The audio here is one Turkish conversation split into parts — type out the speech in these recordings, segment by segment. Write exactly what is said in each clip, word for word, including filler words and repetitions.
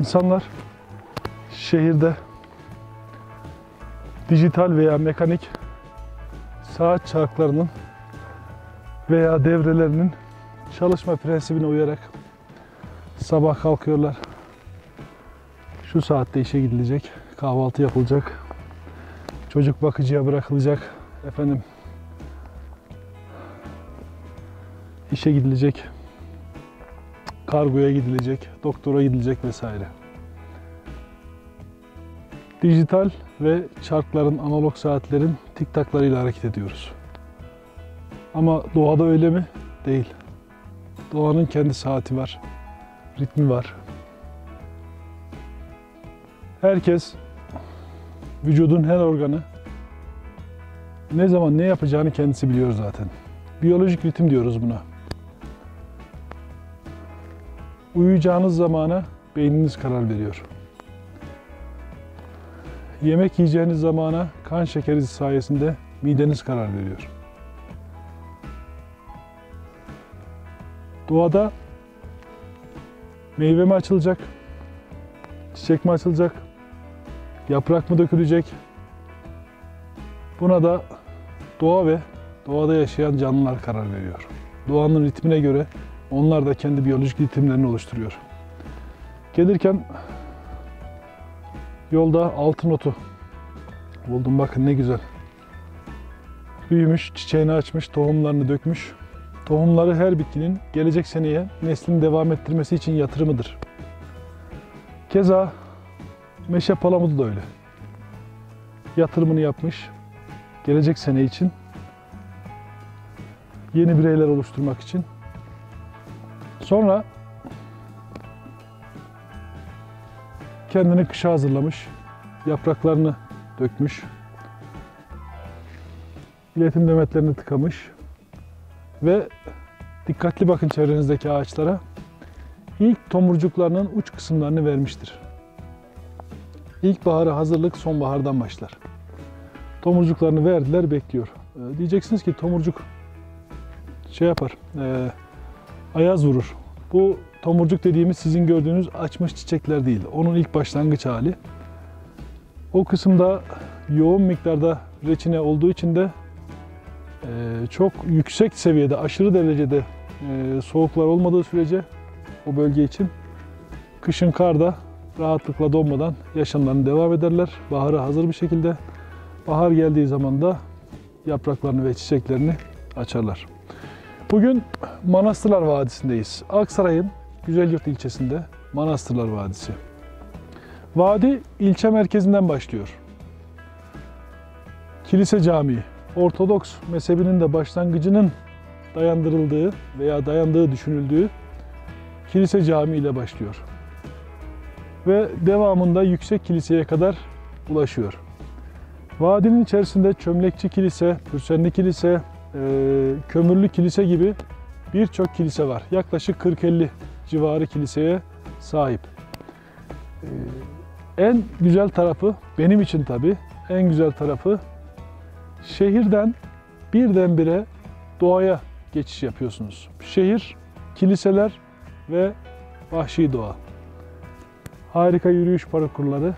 İnsanlar şehirde dijital veya mekanik saat çarklarının veya devrelerinin çalışma prensibine uyarak sabah kalkıyorlar. Şu saatte işe gidilecek, kahvaltı yapılacak, çocuk bakıcıya bırakılacak, efendim işe gidilecek, kargoya gidilecek, doktora gidilecek vesaire. Dijital ve çarkların, analog saatlerin tiktaklarıyla hareket ediyoruz. Ama doğada öyle mi? Değil. Doğanın kendi saati var, ritmi var. Herkes, vücudun her organı ne zaman ne yapacağını kendisi biliyor zaten. Biyolojik ritim diyoruz buna. Uyuyacağınız zamana beyniniz karar veriyor. Yemek yiyeceğiniz zamana kan şekeriniz sayesinde mideniz karar veriyor. Doğada meyve mi açılacak, çiçek mi açılacak, yaprak mı dökülecek? Buna da doğa ve doğada yaşayan canlılar karar veriyor. Doğanın ritmine göre onlar da kendi biyolojik ritimlerini oluşturuyor. Gelirken yolda altın otu buldum. Bakın ne güzel. Büyümüş, çiçeğini açmış, tohumlarını dökmüş. Tohumları her bitkinin gelecek seneye neslini devam ettirmesi için yatırımıdır. Keza meşe palamudu da öyle. Yatırımını yapmış, gelecek sene için, yeni bireyler oluşturmak için. Sonra kendini kışa hazırlamış, yapraklarını dökmüş, iletim demetlerini tıkamış ve dikkatli bakın çevrenizdeki ağaçlara, ilk tomurcuklarının uç kısımlarını vermiştir. İlkbahara hazırlık sonbahardan başlar. Tomurcuklarını verdiler, bekliyor. Ee, diyeceksiniz ki tomurcuk şey yapar, e, ayaz vurur. Bu tomurcuk dediğimiz sizin gördüğünüz açmış çiçekler değil. Onun ilk başlangıç hali. O kısımda yoğun miktarda reçine olduğu için de e, çok yüksek seviyede, aşırı derecede e, soğuklar olmadığı sürece o bölge için kışın karda rahatlıkla donmadan yaşamlarına devam ederler. Bahara hazır bir şekilde. Bahar geldiği zaman da yapraklarını ve çiçeklerini açarlar. Bugün Manastırlar Vadisi'ndeyiz. Aksaray'ın Güzelyurt ilçesinde Manastırlar Vadisi. Vadi ilçe merkezinden başlıyor. Kilise Camii, Ortodoks mezhebinin de başlangıcının dayandırıldığı veya dayandığı düşünüldüğü Kilise Camii ile başlıyor. Ve devamında Yüksek Kilise'ye kadar ulaşıyor. Vadinin içerisinde Çömlekçi Kilise, Pürsenli Kilise, Kömürlü Kilise gibi birçok kilise var. Yaklaşık kırk elli civarı kiliseye sahip. En güzel tarafı, benim için tabii, en güzel tarafı şehirden birdenbire doğaya geçiş yapıyorsunuz. Şehir, kiliseler ve vahşi doğa. Harika yürüyüş parkurları,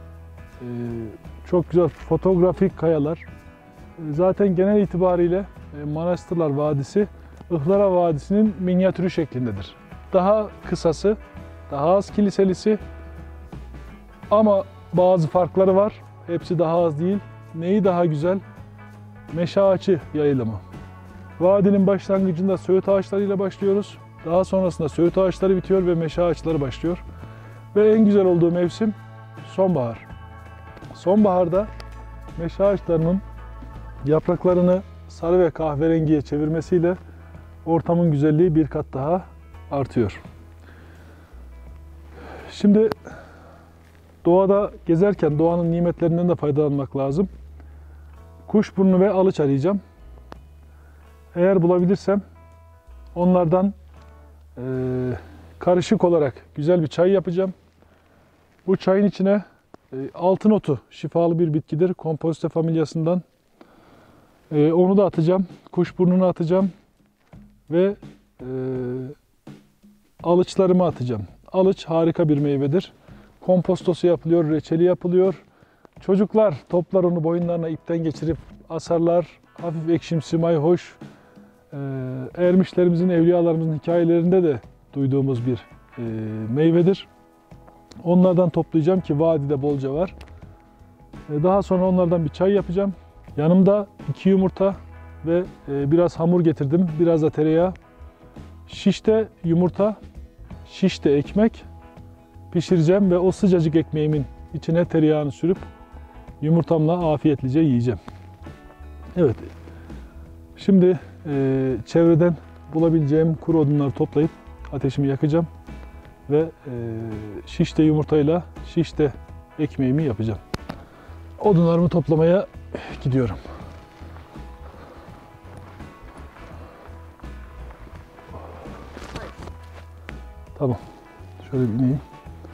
çok güzel fotoğrafik kayalar. Zaten genel itibariyle Manastırlar Vadisi, Ihlara Vadisi'nin minyatürü şeklindedir. Daha kısası, daha az kiliselisi ama bazı farkları var. Hepsi daha az değil. Neyi daha güzel? Meşe ağacı yayılımı. Vadinin başlangıcında söğüt ağaçlarıyla başlıyoruz. Daha sonrasında söğüt ağaçları bitiyor ve meşe ağaçları başlıyor. Ve en güzel olduğu mevsim sonbahar. Sonbaharda meşe ağaçlarının yapraklarını sarı ve kahverengiye çevirmesiyle ortamın güzelliği bir kat daha artıyor. Şimdi doğada gezerken doğanın nimetlerinden de faydalanmak lazım. Kuşburnu ve alıç arayacağım. Eğer bulabilirsem onlardan e, karışık olarak güzel bir çay yapacağım. Bu çayın içine e, altın otu, şifalı bir bitkidir. Composthe familyasından. E, onu da atacağım. Kuşburnunu atacağım. Ve e, alıçlarımı atacağım. Alıç harika bir meyvedir. kompostosu yapılıyor, reçeli yapılıyor. Çocuklar toplar onu boyunlarına ipten geçirip asarlar. Hafif ekşimsi, mayhoş. Ee, ermişlerimizin, evliyalarımızın hikayelerinde de duyduğumuz bir e, meyvedir. Onlardan toplayacağım ki vadide bolca var. Ee, daha sonra onlardan bir çay yapacağım. Yanımda iki yumurta ve e, biraz hamur getirdim. Biraz da tereyağı. Şişte yumurta, şişte ekmek pişireceğim ve o sıcacık ekmeğimin içine tereyağını sürüp yumurtamla afiyetlice yiyeceğim. Evet. Şimdi e, çevreden bulabileceğim kuru odunları toplayıp ateşimi yakacağım ve e, şişte yumurtayla şişte ekmeğimi yapacağım. Odunlarımı toplamaya gidiyorum. Tamam. Şöyle bir ineyim.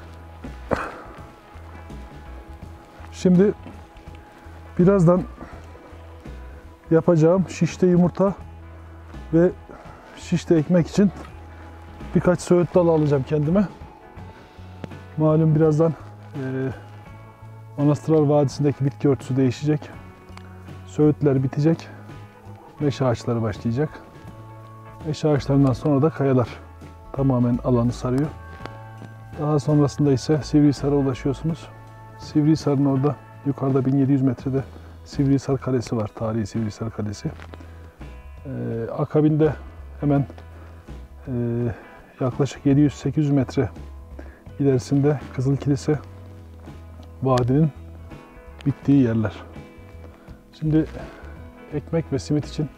Şimdi birazdan yapacağım şişte yumurta ve şişte ekmek için birkaç söğüt dalı alacağım kendime. Malum birazdan e, Manastırlar Vadisi'ndeki bitki örtüsü değişecek. Söğütler bitecek. Meşe ağaçları başlayacak. Meşe ağaçlarından sonra da kayalar tamamen alanı sarıyor. Daha sonrasında ise Sivrihisar'a ulaşıyorsunuz. Sivrihisar'ın orada yukarıda bin yedi yüz metrede Sivrihisar Kalesi var. Tarihi Sivrihisar Kalesi. Ee, akabinde hemen e, yaklaşık yedi yüz sekiz yüz metre ilerisinde Kızıl Kilise, vadinin bittiği yerler. Şimdi ekmek ve simit için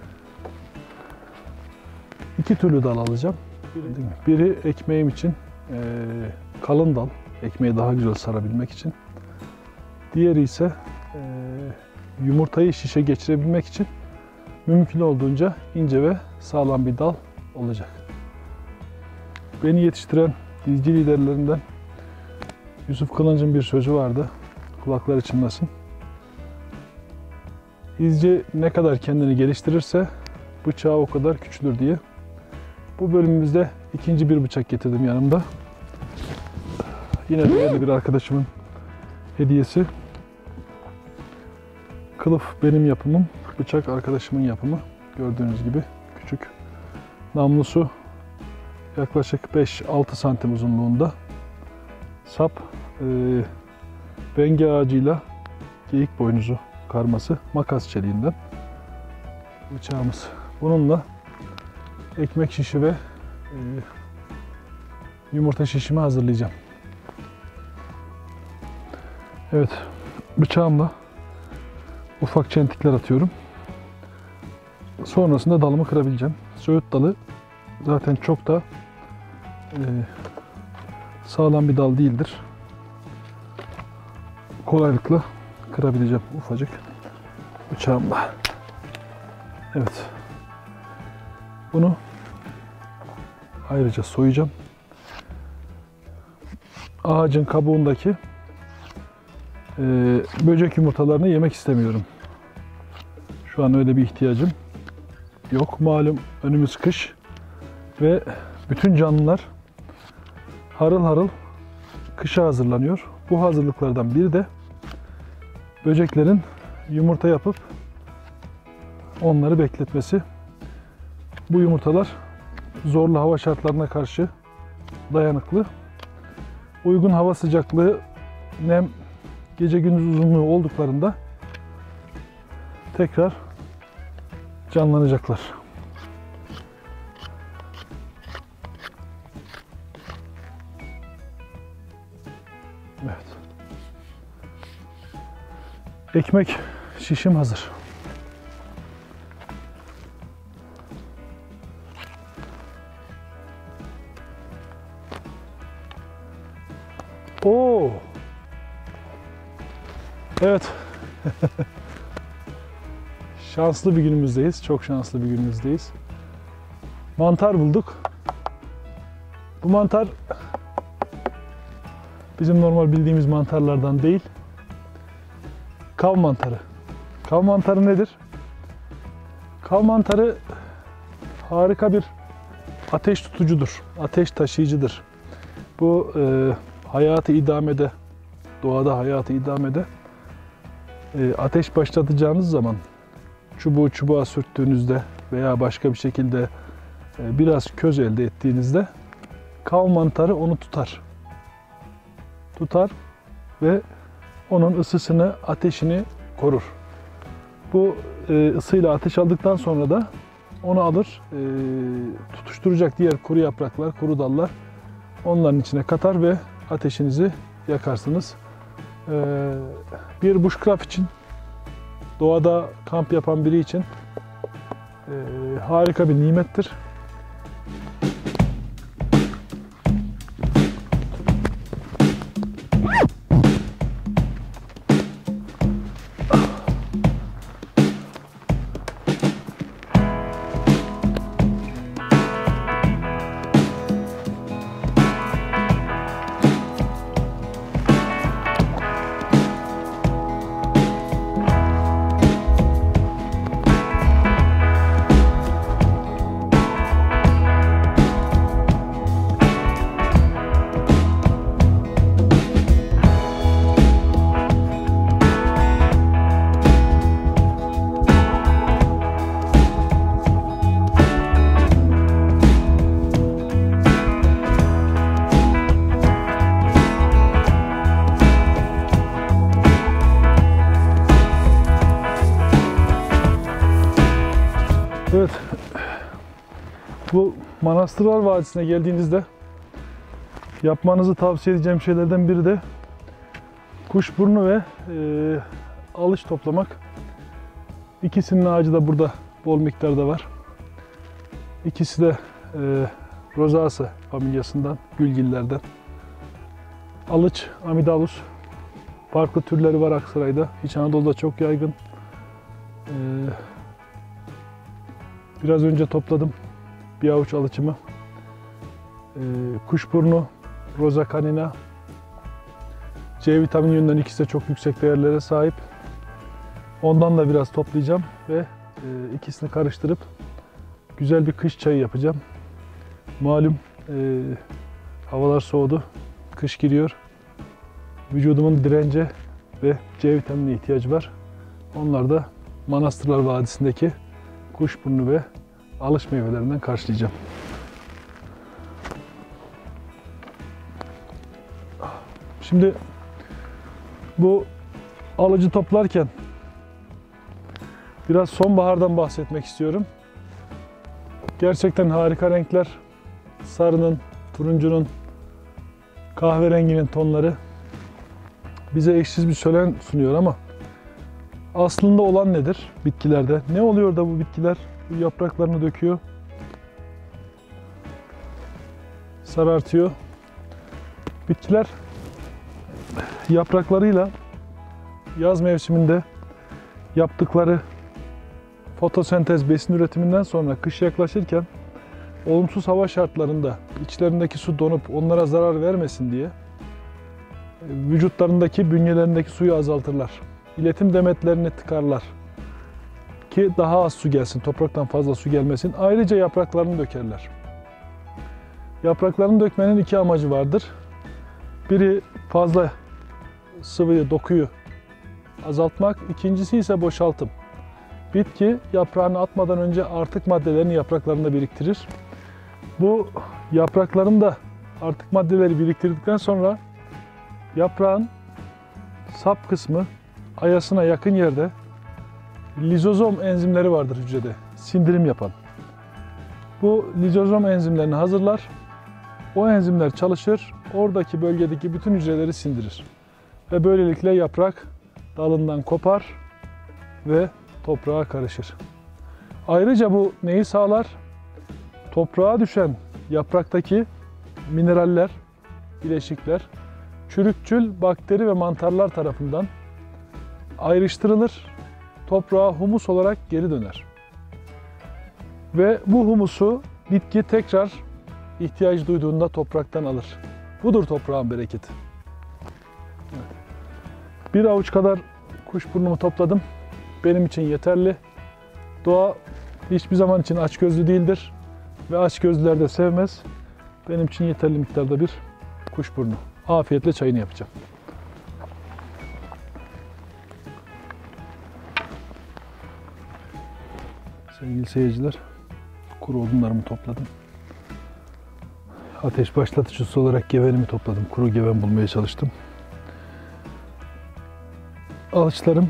iki türlü dal alacağım. Biri ekmeğim için e, kalın dal, ekmeği daha güzel sarabilmek için. Diğeri ise e, yumurtayı şişe geçirebilmek için mümkün olduğunca ince ve sağlam bir dal olacak. Beni yetiştiren dizci liderlerinden Yusuf Kılıncı'nın bir sözü vardı. Kulakları çınlasın. İzci ne kadar kendini geliştirirse bıçağı o kadar küçülür diye. Bu bölümümüzde ikinci bir bıçak getirdim yanımda. Yine değerli bir arkadaşımın hediyesi. Kılıf benim yapımım, bıçak arkadaşımın yapımı. Gördüğünüz gibi küçük. Namlusu yaklaşık beş altı santim uzunluğunda. Sap e, benge ağacıyla geyik boynuzu karması makas çeliğinden bıçağımız. Bununla ekmek şişi ve e, yumurta şişimi hazırlayacağım. Evet, bıçağımla ufak çentikler atıyorum. Sonrasında dalımı kırabileceğim. Söğüt dalı zaten çok da e, sağlam bir dal değildir. Kolaylıkla kırabileceğim ufacık bıçağımla. Evet. Bunu ayrıca soyacağım. Ağacın kabuğundaki e, böcek yumurtalarını yemek istemiyorum. Şu an öyle bir ihtiyacım yok. Malum önümüz kış ve bütün canlılar harıl harıl kışa hazırlanıyor. Bu hazırlıklardan biri de böceklerin yumurta yapıp onları bekletmesi. Bu yumurtalar zorlu hava şartlarına karşı dayanıklı. Uygun hava sıcaklığı, nem, gece gündüz uzunluğu olduklarında tekrar canlanacaklar. Evet. Ekmek şişim hazır. Oo. Evet. Şanslı bir günümüzdeyiz. Çok şanslı bir günümüzdeyiz. Mantar bulduk. Bu mantar bizim normal bildiğimiz mantarlardan değil. Kav mantarı. Kav mantarı nedir? Kav mantarı harika bir ateş tutucudur. Ateş taşıyıcıdır. Bu e, hayatı idamede, doğada hayatı idamede e, ateş başlatacağınız zaman çubuğu çubuğa sürttüğünüzde veya başka bir şekilde e, biraz köz elde ettiğinizde kav mantarı onu tutar. Tutar ve onun ısısını, ateşini korur. Bu e, ısıyla ateş aldıktan sonra da onu alır, e, tutuşturacak diğer kuru yapraklar, kuru dallar onların içine katar ve ateşinizi yakarsınız. E, bir bushcraft için, doğada kamp yapan biri için e, harika bir nimettir. Evet, bu Manastırlar Vadisi'ne geldiğinizde yapmanızı tavsiye edeceğim şeylerden biri de kuşburnu ve e, alış toplamak. İkisinin ağacı da burada bol miktarda var. İkisi de e, Rosaceae familyasından, gülgillerden. Alıç, Amydalus. Farklı türleri var Aksaray'da. İç Anadolu'da çok yaygın. E, Biraz önce topladım bir avuç alıçımı. Ee, kuşburnu, Rosa canina. C vitamini yönünden ikisi de çok yüksek değerlere sahip. Ondan da biraz toplayacağım ve e, ikisini karıştırıp güzel bir kış çayı yapacağım. Malum e, havalar soğudu, kış giriyor. Vücudumun dirence ve C vitaminine ihtiyacı var. Onlar da Manastırlar Vadisi'ndeki kuşburnu ve alış meyvelerinden karşılayacağım. Şimdi bu alıcı toplarken biraz sonbahardan bahsetmek istiyorum. Gerçekten harika renkler. Sarının, turuncunun, kahverenginin tonları bize eşsiz bir şölen sunuyor ama aslında olan nedir bitkilerde? Ne oluyor da bu bitkiler bu yapraklarını döküyor, sarartıyor? Bitkiler yapraklarıyla yaz mevsiminde yaptıkları fotosentez besin üretiminden sonra kış yaklaşırken olumsuz hava şartlarında içlerindeki su donup onlara zarar vermesin diye vücutlarındaki, bünyelerindeki suyu azaltırlar. İletim demetlerini tıkarlar ki daha az su gelsin, topraktan fazla su gelmesin. Ayrıca yapraklarını dökerler. Yapraklarını dökmenin iki amacı vardır. Biri fazla sıvıyı, dokuyu azaltmak, ikincisi ise boşaltım. Bitki yaprağını atmadan önce artık maddelerini yapraklarında biriktirir. Bu yapraklarında artık maddeleri biriktirdikten sonra yaprağın sap kısmı ayasına yakın yerde lizozom enzimleri vardır hücrede, sindirim yapan. Bu lizozom enzimlerini hazırlar. O enzimler çalışır, oradaki bölgedeki bütün hücreleri sindirir. Ve böylelikle yaprak dalından kopar ve toprağa karışır. Ayrıca bu neyi sağlar? Toprağa düşen yapraktaki mineraller, bileşikler, çürükçül bakteri ve mantarlar tarafından ayrıştırılır, toprağa humus olarak geri döner. Ve bu humusu bitki tekrar ihtiyaç duyduğunda topraktan alır. Budur toprağın bereketi. Bir avuç kadar kuşburnumu topladım. Benim için yeterli. Doğa hiçbir zaman için açgözlü değildir ve açgözlüler de sevmez. Benim için yeterli miktarda bir kuşburnu. afiyetle çayını yapacağım. Sevgili seyirciler, kuru odunlarımı topladım. Ateş başlatıcısı olarak gevenimi topladım. Kuru geven bulmaya çalıştım. Alıçlarım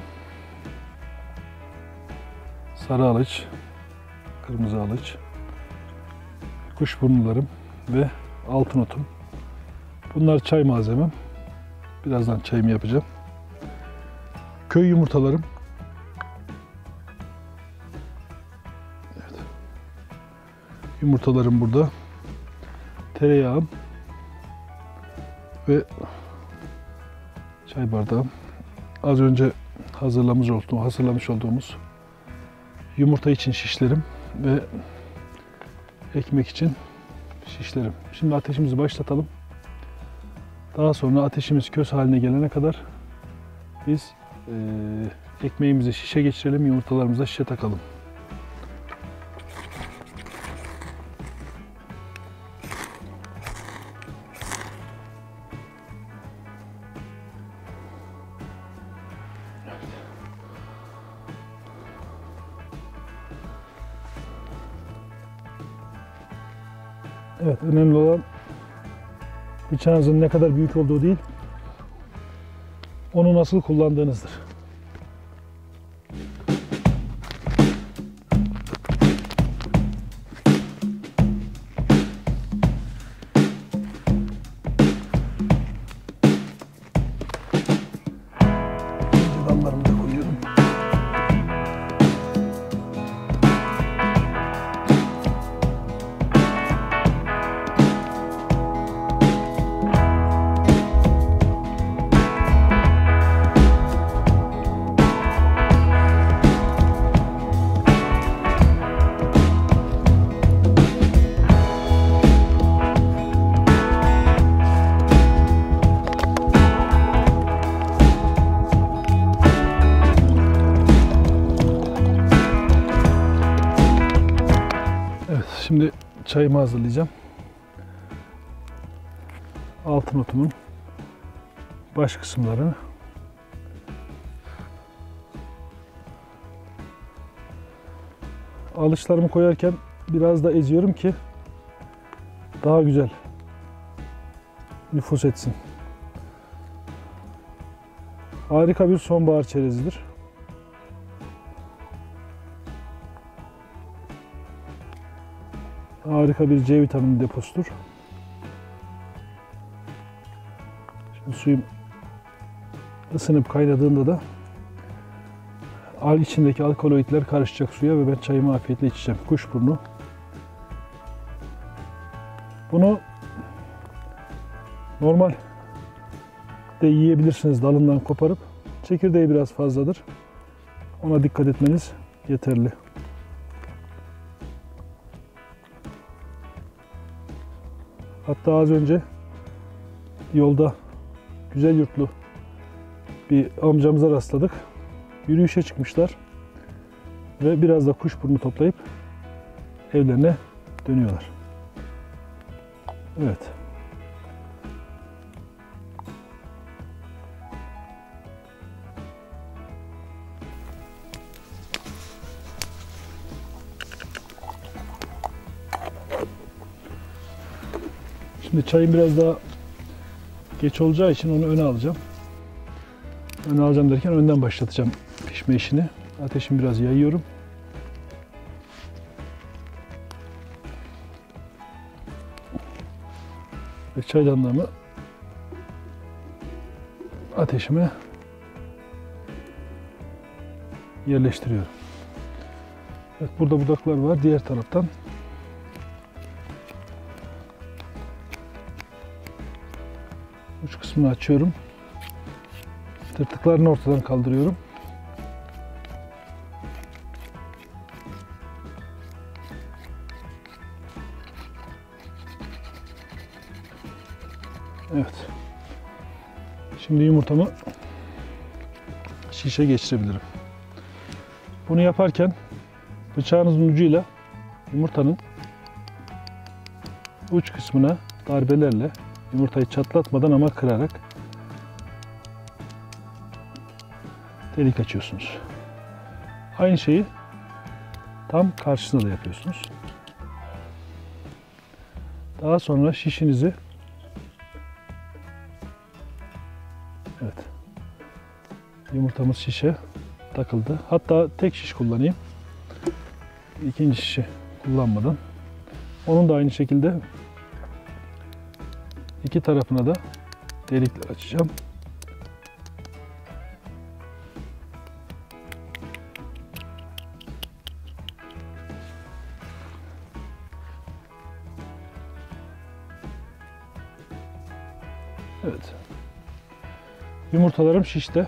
sarı alıç, kırmızı alıç, kuşburnularım ve altın otum. Bunlar çay malzemem. Birazdan çayımı yapacağım. Köy yumurtalarım. Evet. Yumurtalarım burada. Tereyağım ve çay bardağım. Az önce hazırlamış olduğum, hazırlamış olduğumuz yumurta için şişlerim ve ekmek için şişlerim. Şimdi ateşimizi başlatalım. Daha sonra ateşimiz köz haline gelene kadar biz e, ekmeğimizi şişe geçirelim, yumurtalarımızı da şişe takalım. Evet, önemli olan bıçağınızın ne kadar büyük olduğu değil, onu nasıl kullandığınızdır. Dallarımı da koyuyorum. Şimdi çayımı hazırlayacağım. Altın otumun baş kısımlarını alıçlarımı koyarken biraz da eziyorum ki daha güzel nüfuz etsin. Harika bir sonbahar çerezidir. Harika bir C vitamini deposudur. Şimdi suyum ısınıp kaynadığında da al içindeki alkaloidler karışacak suya ve ben çayımı afiyetle içeceğim. Kuşburnu. Bunu normal de yiyebilirsiniz dalından koparıp. Çekirdeği biraz fazladır. Ona dikkat etmeniz yeterli. Hatta az önce yolda güzel yurtlu bir amcamıza rastladık. Yürüyüşe çıkmışlar ve biraz da kuşburnu toplayıp evlerine dönüyorlar. Evet. Şimdi çayım biraz daha geç olacağı için onu öne alacağım. Öne alacağım derken önden başlatacağım pişme işini. Ateşimi biraz yayıyorum. Ve çaydanlığımı ateşime yerleştiriyorum. Evet, burada budaklar var. Diğer taraftan uç kısmını açıyorum. Tırtıklarını ortadan kaldırıyorum. Evet. Şimdi yumurtamı şişe geçirebilirim. Bunu yaparken bıçağınızın ucuyla yumurtanın uç kısmına darbelerle, Yumurtayı çatlatmadan ama kırarak delik açıyorsunuz. Aynı şeyi tam karşısına da yapıyorsunuz. Daha sonra şişinizi, evet, yumurtamız şişe takıldı. Hatta tek şiş kullanayım. İkinci şişi kullanmadan. Onun da aynı şekilde iki tarafına da delikler açacağım. Evet. Yumurtalarım şişti.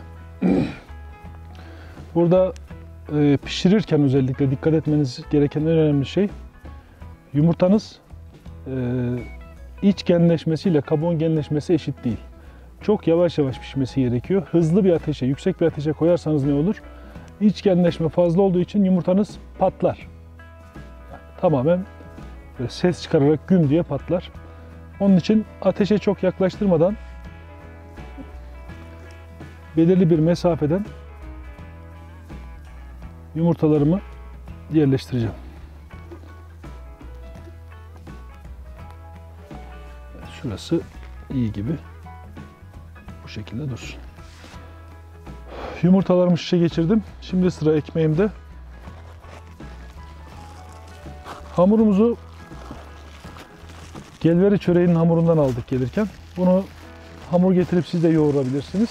Burada e, pişirirken özellikle dikkat etmeniz gereken en önemli şey, yumurtanız e, iç genleşmesiyle kabuğun genleşmesi eşit değil. Çok yavaş yavaş pişmesi gerekiyor. Hızlı bir ateşe, yüksek bir ateşe koyarsanız ne olur? İç genleşme fazla olduğu için yumurtanız patlar. Tamamen böyle ses çıkararak güm diye patlar. Onun için ateşe çok yaklaştırmadan belirli bir mesafeden yumurtalarımı yerleştireceğim. Şurası iyi gibi. Bu şekilde dursun. Yumurtalarımı şişe geçirdim. Şimdi sıra ekmeğimde. Hamurumuzu gelveri çöreğinin hamurundan aldık gelirken. Bunu hamur getirip siz de yoğurabilirsiniz.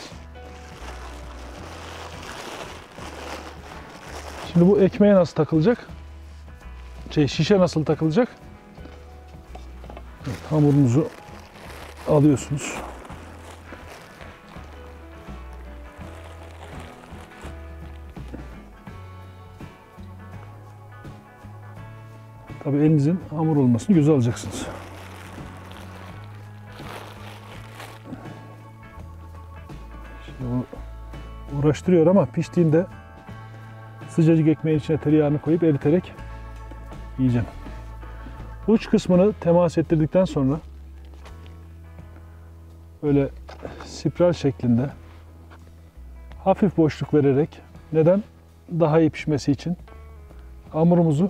Şimdi bu ekmeğe nasıl takılacak? Şey, şişe nasıl takılacak? Evet, hamurunuzu alıyorsunuz. Tabii elinizin hamur olmasını göze alacaksınız. Şimdi bu uğraştırıyor ama piştiğinde sıcacık ekmeğin içine tereyağını koyup eriterek yiyeceğim. Uç kısmını temas ettirdikten sonra böyle spiral şeklinde hafif boşluk vererek, neden? Daha iyi pişmesi için hamurumuzu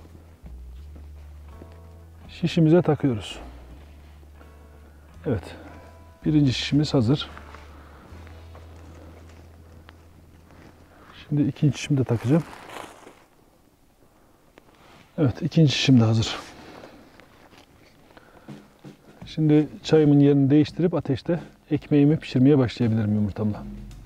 şişimize takıyoruz. Evet. Birinci şişimiz hazır. Şimdi ikinci şişimi de takacağım. Evet, ikinci şişim de hazır. Şimdi çayımın yerini değiştirip ateşte ekmeğimi pişirmeye başlayabilirim yumurtamla.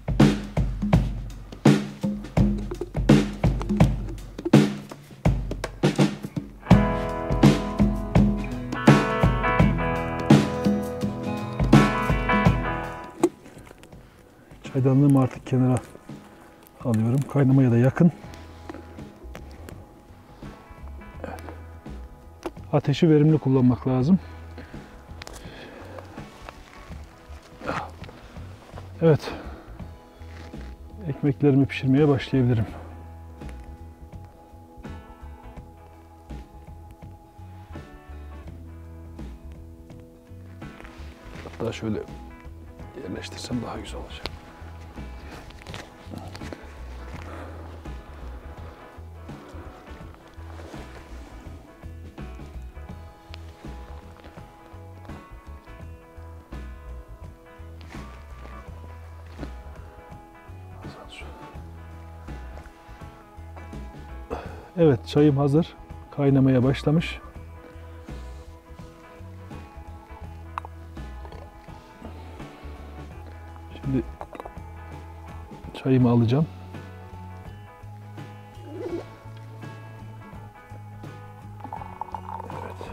Çaydanlığımı artık kenara alıyorum. Kaynamaya da yakın. Evet. Ateşi verimli kullanmak lazım. Evet. Ekmeklerimi pişirmeye başlayabilirim. Hatta şöyle yerleştirsem daha güzel olacak. Evet, çayım hazır. Kaynamaya başlamış. Şimdi çayımı alacağım. Evet.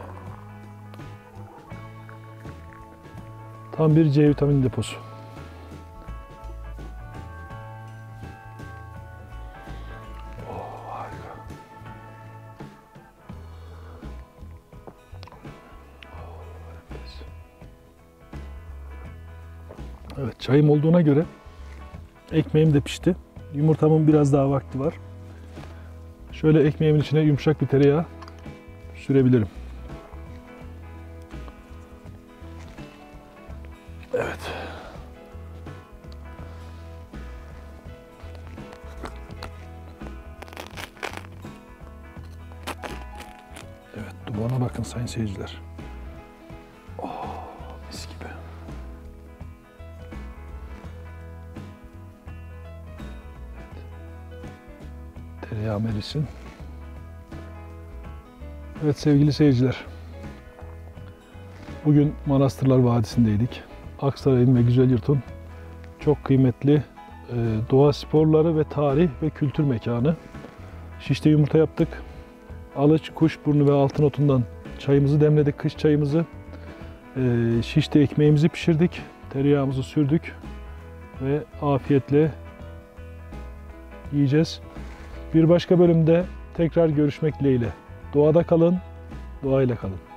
Tam bir C vitamini deposu. Evet, çayım olduğuna göre ekmeğim de pişti. Yumurtamın biraz daha vakti var. Şöyle ekmeğimin içine yumuşak bir tereyağı sürebilirim. Evet. Evet, dumana bakın sayın seyirciler. Oh, mis gibi. Evet. Tereyağı erisin. Evet sevgili seyirciler. Bugün Manastırlar Vadisi'ndeydik. Aksaray'ın ve Güzelyurt'un çok kıymetli e, doğa sporları ve tarih ve kültür mekanı. Şişte yumurta yaptık. Alıç, kuşburnu ve Altınotun'dan çayımızı demledik, kış çayımızı. E, Şişte ekmeğimizi pişirdik. Tereyağımızı sürdük. Ve afiyetle yiyeceğiz. Bir başka bölümde tekrar görüşmek dileğiyle. Doğada kalın, doğayla kalın.